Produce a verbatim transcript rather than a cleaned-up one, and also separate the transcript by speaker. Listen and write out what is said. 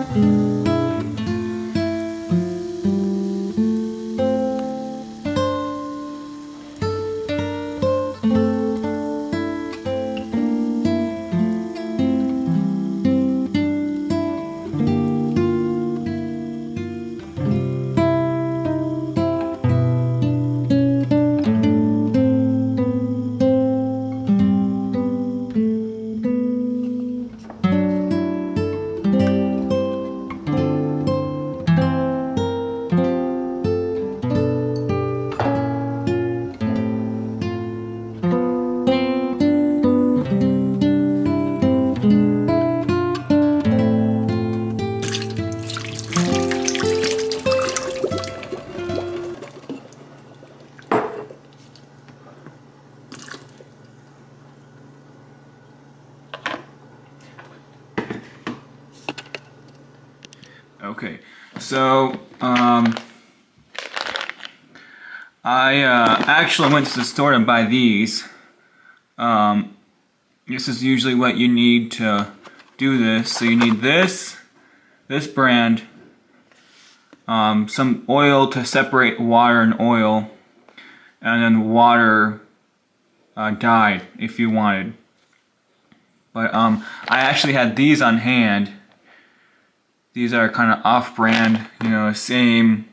Speaker 1: Okay, so um, I uh, actually went to the store to buy these. Um, this is usually what you need to do this. So you need this, this brand, um, some oil to separate water and oil, and then water uh, dye if you wanted. But um, I actually had these on hand. These are kind of off-brand, you know, same